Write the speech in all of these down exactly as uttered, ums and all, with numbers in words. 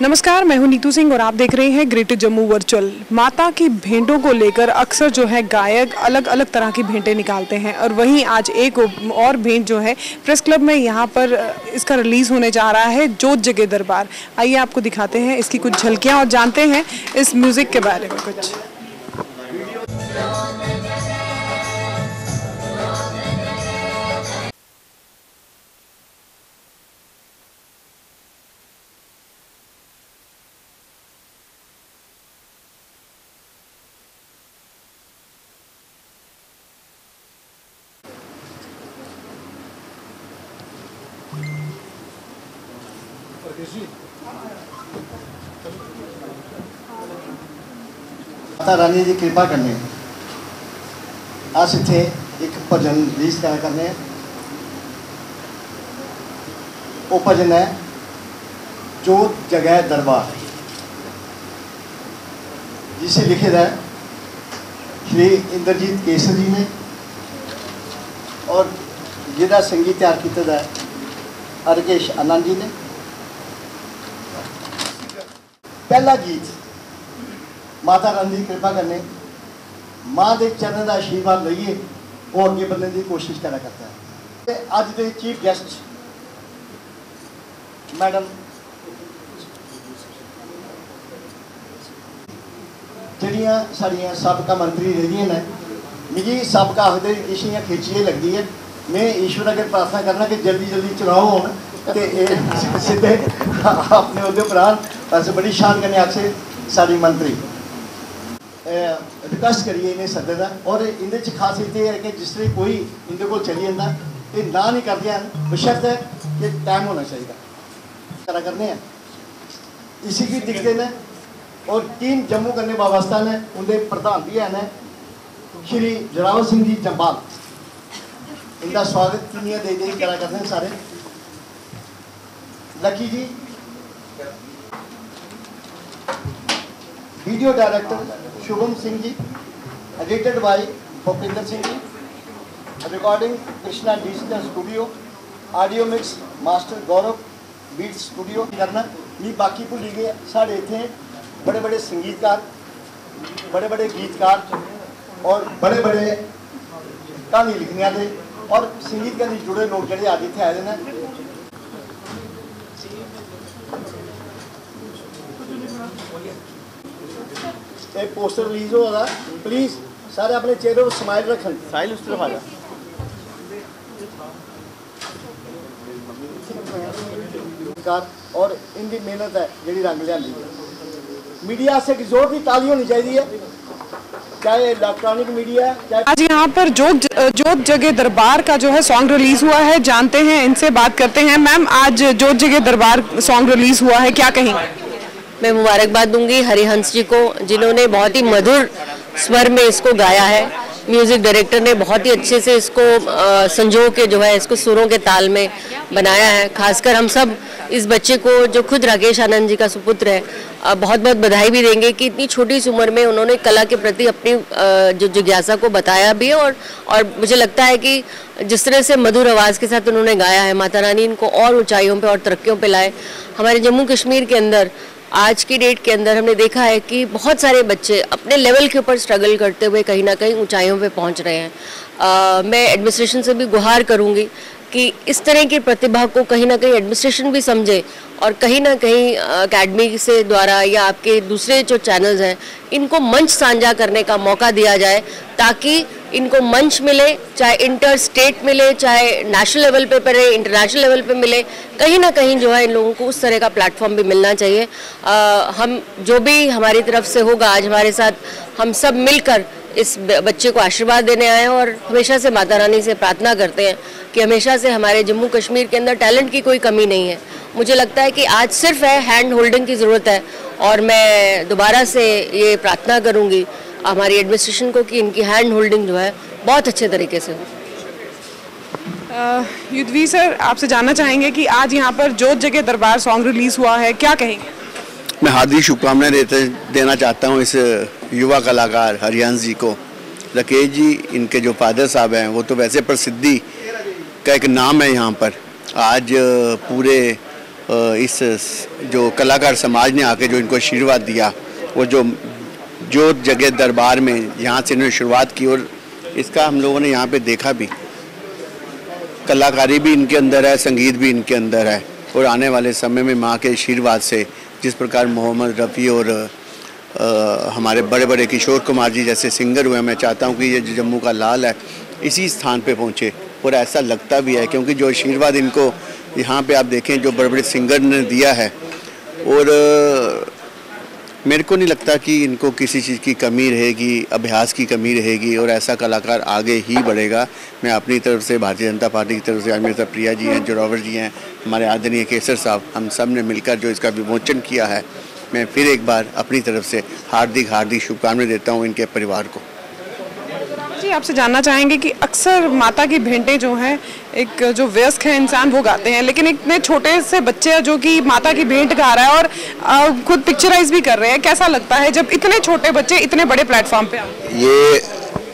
नमस्कार, मैं हूं नीतू सिंह और आप देख रहे हैं ग्रेटर जम्मू वर्चुअल। माता की भेंटों को लेकर अक्सर जो है गायक अलग अलग तरह की भेंटें निकालते हैं और वहीं आज एक और भेंट जो है प्रेस क्लब में यहाँ पर इसका रिलीज़ होने जा रहा है, जोत जगे दरबार। आइए आपको दिखाते हैं इसकी कुछ झलकियाँ और जानते हैं इस म्यूज़िक के बारे में कुछ। माता रानी की कृपा करने अस इत्थे एक भजन रिलीज करा करने। वो भजन है जोत जगह दरबार, जिसे लिखे है श्री इंद्रजीत केसर जी ने और जिहदा संगीत तैयार किया है अर्गेश आनंद जी ने। पहला गीत माता रानी की कृपा करने माँ के चरण का आशीर्वाद लईए वो अगे बढ़ने की कोशिश करा करता है। अज के चीफ गेस्ट मैडम जड़ियाँ साड़ियाँ सबका मंत्री रही हैं, मिगी सबका आखदे किशियाँ खिंचिए लगती है। मैं ईश्वर अगर प्रार्थना करना कि जल्दी जल्दी चुनाव हो सीधे अपने उहदे पर आन। बस बड़ी शान करने आखसे साड़ी मंत्री रिक्वेस्ट करिए इन्हें सदे का। और इनके खास ये है कि जिस तरह कोई इनके को चली जाता ये ना नहीं करते हैं, बशर्त है कि टाइम होना चाहिए करा करने हैं। इसी की दिखते हैं और तीन जम्मू करने वाबस्ता ने उनके प्रधान भी हैं श्री जरावर सिंह जी जम्बाल। इनका स्वागत दुनिया दे दे करा करते हैं सारे। Lucky ji video director Shubham Singh ji, edited by Bhupinder Singh ji, recording Krishna digital studio, audio mix master Gaurav beat studio करना। नहीं बाकी भूल गए साढ़े इतने बड़े बड़े संगीतकार, बड़े बड़े गीतकार और बड़े बड़े कहानी लिखने वाले और संगीत के जुड़े लोग जोड़े आज इतने आए हैं। एक पोस्टर रिलीज हो रहा, प्लीज सारे अपने चेहरे पर स्माइल रखें। साइल उस तरफ आ जा। और इनकी मेहनत है जी रंग लिया। मीडिया से जोर की ताली होनी चाहिए है, चाहे इलेक्ट्रॉनिक मीडिया है चाहे। आज यहाँ पर जोत जोत जगे दरबार का जो है सॉन्ग रिलीज हुआ है, जानते हैं इनसे बात करते हैं। मैम, आज जोत जगे दरबार सॉन्ग रिलीज हुआ है, क्या कहेंगे? मैं मुबारकबाद दूंगी हरिहंस जी को, जिन्होंने बहुत ही मधुर स्वर में इसको गाया है। म्यूज़िक डायरेक्टर ने बहुत ही अच्छे से इसको आ, संजो के जो है इसको सुरों के ताल में बनाया है। खासकर हम सब इस बच्चे को, जो खुद राकेश आनंद जी का सुपुत्र है, आ, बहुत बहुत बधाई भी देंगे कि इतनी छोटी सी उम्र में उन्होंने कला के प्रति अपनी आ, जो जिज्ञासा को बताया भी है। और और मुझे लगता है कि जिस तरह से मधुर आवाज़ के साथ उन्होंने गाया है, माता रानी इनको और ऊँचाइयों पर और तरक्कियों पर लाए। हमारे जम्मू कश्मीर के अंदर आज की डेट के अंदर हमने देखा है कि बहुत सारे बच्चे अपने लेवल के ऊपर स्ट्रगल करते हुए कहीं ना कहीं ऊंचाइयों पे पहुंच रहे हैं। आ, मैं एडमिनिस्ट्रेशन से भी गुहार करूंगी कि इस तरह की प्रतिभा को कहीं ना कहीं एडमिनिस्ट्रेशन भी समझे और कहीं ना कहीं एकेडमी से द्वारा या आपके दूसरे जो चैनल्स हैं इनको मंच साझा करने का मौका दिया जाए, ताकि इनको मंच मिले, चाहे इंटर स्टेट मिले, चाहे नेशनल लेवल पे पड़े, इंटरनेशनल लेवल पे मिले। कहीं ना कहीं जो है इन लोगों को उस तरह का प्लेटफॉर्म भी मिलना चाहिए। आ, हम जो भी हमारी तरफ से होगा, आज हमारे साथ हम सब मिलकर इस बच्चे को आशीर्वाद देने आए हैं और हमेशा से माता रानी से प्रार्थना करते हैं कि हमेशा से हमारे जम्मू कश्मीर के अंदर टैलेंट की कोई कमी नहीं है। मुझे लगता है कि आज सिर्फ है हैंड होल्डिंग की ज़रूरत है और मैं दोबारा से ये प्रार्थना करूँगी हमारी एडमिनिस्ट्रेशन को कि इनकी हैंड होल्डिंग जो है बहुत अच्छे तरीके से हो। युद्धवीर सर, आपसे जानना चाहेंगे कि आज यहाँ पर जोत जगे दरबार सॉन्ग रिलीज हुआ है, क्या कहेंगे? मैं हार्दिक शुभकामनाएं देते देना चाहता हूँ इस युवा कलाकार हरिहंस जी को। राकेश जी इनके जो फादर साहब हैं वो तो वैसे प्रसिद्धि का एक नाम है यहाँ पर। आज पूरे इस जो कलाकार समाज ने आके जो इनको आशीर्वाद दिया, वो जो जो जगह दरबार में यहाँ से इन्होंने शुरुआत की, और इसका हम लोगों ने यहाँ पे देखा भी, कलाकारी भी इनके अंदर है, संगीत भी इनके अंदर है। और आने वाले समय में माँ के आशीर्वाद से जिस प्रकार मोहम्मद रफ़ी और आ, हमारे बड़े बड़े किशोर कुमार जी जैसे सिंगर हुए, मैं चाहता हूँ कि ये जो जम्मू का लाल है इसी स्थान पे पहुँचे। और ऐसा लगता भी है, क्योंकि जो आशीर्वाद इनको यहाँ पे आप देखें जो बड़े बड़े सिंगर ने दिया है, और मेरे को नहीं लगता कि इनको किसी चीज़ की कमी रहेगी, अभ्यास की कमी रहेगी, और ऐसा कलाकार आगे ही बढ़ेगा। मैं अपनी तरफ से, भारतीय जनता पार्टी की तरफ से, अमित प्रिया जी हैं, जोरावर जी हैं, हमारे आदरणीय केसर साहब, हम सब ने मिलकर जो इसका विमोचन किया है, मैं फिर एक बार अपनी तरफ से हार्दिक हार्दिक शुभकामनाएं देता हूँ इनके परिवार को। जी, आपसे जानना चाहेंगे कि अक्सर माता की भेंटें जो हैं, एक जो वयस्क है इंसान वो गाते हैं, लेकिन इतने छोटे से बच्चे जो कि माता की भेंट गा रहा है और खुद पिक्चराइज भी कर रहे हैं, कैसा लगता है जब इतने छोटे बच्चे इतने बड़े प्लेटफॉर्म पे आते हैं? ये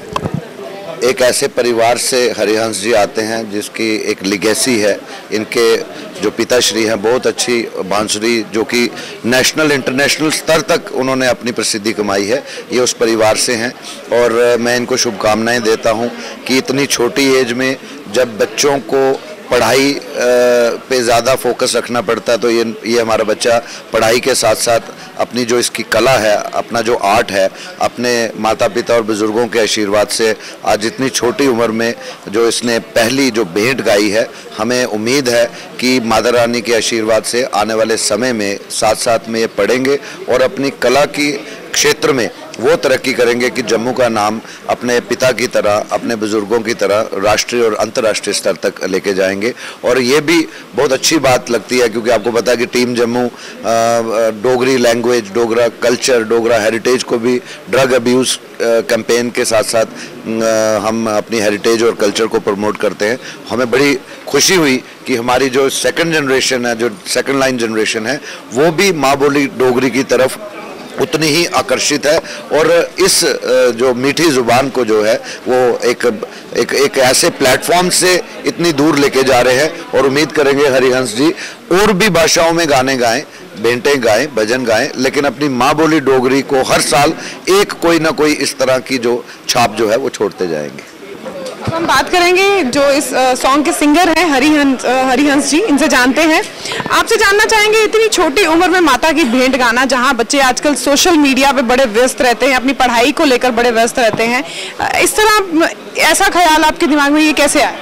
एक ऐसे परिवार से हरिहंस जी आते हैं जिसकी एक लिगेसी है। इनके जो पिताश्री हैं बहुत अच्छी बांसुरी, जो कि नेशनल इंटरनेशनल स्तर तक उन्होंने अपनी प्रसिद्धि कमाई है, ये उस परिवार से हैं। और मैं इनको शुभकामनाएं देता हूं कि इतनी छोटी एज में जब बच्चों को पढ़ाई पे ज़्यादा फोकस रखना पड़ता है, तो ये ये हमारा बच्चा पढ़ाई के साथ साथ अपनी जो इसकी कला है, अपना जो आर्ट है, अपने माता पिता और बुज़ुर्गों के आशीर्वाद से आज इतनी छोटी उम्र में जो इसने पहली जो भेंट गाई है, हमें उम्मीद है कि माता रानी के आशीर्वाद से आने वाले समय में साथ साथ में ये पढ़ेंगे और अपनी कला की क्षेत्र में वो तरक्की करेंगे कि जम्मू का नाम अपने पिता की तरह, अपने बुजुर्गों की तरह राष्ट्रीय और अंतर्राष्ट्रीय स्तर तक लेके जाएंगे। और ये भी बहुत अच्छी बात लगती है, क्योंकि आपको पता है कि team Jammu Dogri language, Dogra culture, Dogra heritage को भी ड्रग अब्यूज़ कैंपेन के साथ साथ हम अपनी हेरिटेज और कल्चर को प्रमोट करते हैं। हमें बड़ी खुशी हुई कि हमारी जो सेकंड जनरेशन है, जो सेकंड लाइन जनरेशन है, वो भी माँ बोली डोगरी की तरफ उतनी ही आकर्षित है और इस जो मीठी ज़ुबान को जो है वो एक एक एक ऐसे प्लेटफॉर्म से इतनी दूर लेके जा रहे हैं। और उम्मीद करेंगे हरिहंस जी और भी भाषाओं में गाने गाएं, भेंटें गाएं, भजन गाएं, लेकिन अपनी माँ बोली डोगरी को हर साल एक कोई ना कोई इस तरह की जो छाप जो है वो छोड़ते जाएंगे। अब हम बात करेंगे जो इस सॉन्ग के सिंगर हैं हरिहंस हरिहंस जी, इनसे जानते हैं। आपसे जानना चाहेंगे, इतनी छोटी उम्र में माता की भेंट गाना, जहां बच्चे आजकल सोशल मीडिया पे बड़े व्यस्त रहते हैं, अपनी पढ़ाई को लेकर बड़े व्यस्त रहते हैं, इस तरह ऐसा ख्याल आपके दिमाग में ये कैसे आया?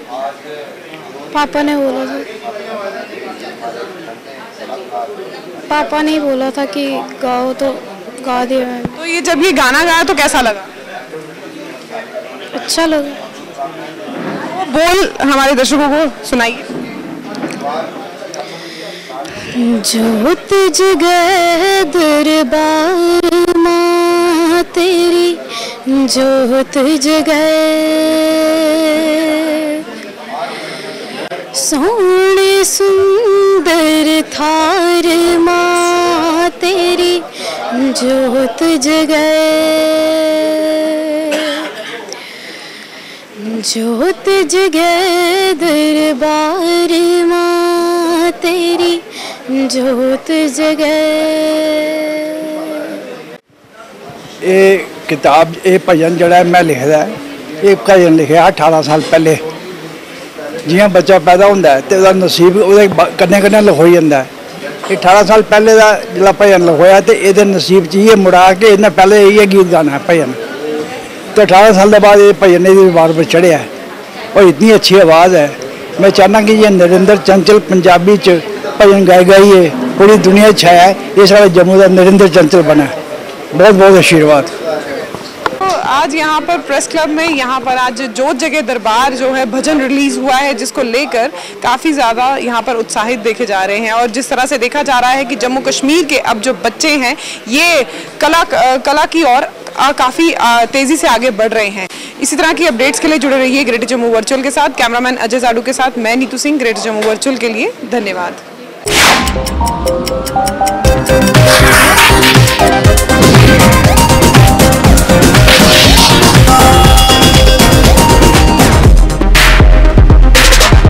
पापा ने बोला था पापा ने बोला था कि गाओ, तो गा दिया मैंने। तो ये जब ये गाना गाया तो कैसा लगा? अच्छा लगा। वो बोल हमारे दर्शकों को सुनाइए। जोत जगह दरबार माँ तेरी, जोत जगह सोने सुंदर थार माँ तेरी, जोत जगह जोत जगह दरबार माँ तेरी, जोत जगह। ये किताब, ये भजन जड़ा है मैं लिखदा है, ये भजन लिखा अठारह साल पहले। जियां बच्चा पैदा होंदा है ते ओहदा नसीब ओहदे कन्नै कन्नै लिखोई जंदा है। अठारह साल पहले दा जिहड़ा भजन लिखोया ते एहदे नसीब च इयै मुड़ा के इन्नै पहले इयै गीत गाना है भजन, तो अठारह साल के बाद ये भजन ये दरबार पर चढ़िया है और इतनी अच्छी आवाज़ है। मैं चाहना कि ये नरेंद्र चंचल पंजाबी च भजन गाई गाइए पूरी दुनिया छाया है, ये सारा जम्मू का नरेंद्र चंचल बना है। बहुत बहुत आशीर्वाद। तो आज यहाँ पर प्रेस क्लब में यहाँ पर आज जोत जगह दरबार जो है भजन रिलीज हुआ है, जिसको लेकर काफ़ी ज़्यादा यहाँ पर उत्साहित देखे जा रहे हैं। और जिस तरह से देखा जा रहा है कि जम्मू कश्मीर के अब जो बच्चे हैं ये कला कला की ओर काफ़ी तेज़ी से आगे बढ़ रहे हैं। इसी तरह की अपडेट्स के लिए जुड़े रहिए ग्रेटर जम्मू वर्चुअल के साथ। कैमरामैन अजय जाडू के साथ मैं नीतू सिंह, ग्रेटर जम्मू वर्चुअल के लिए धन्यवाद।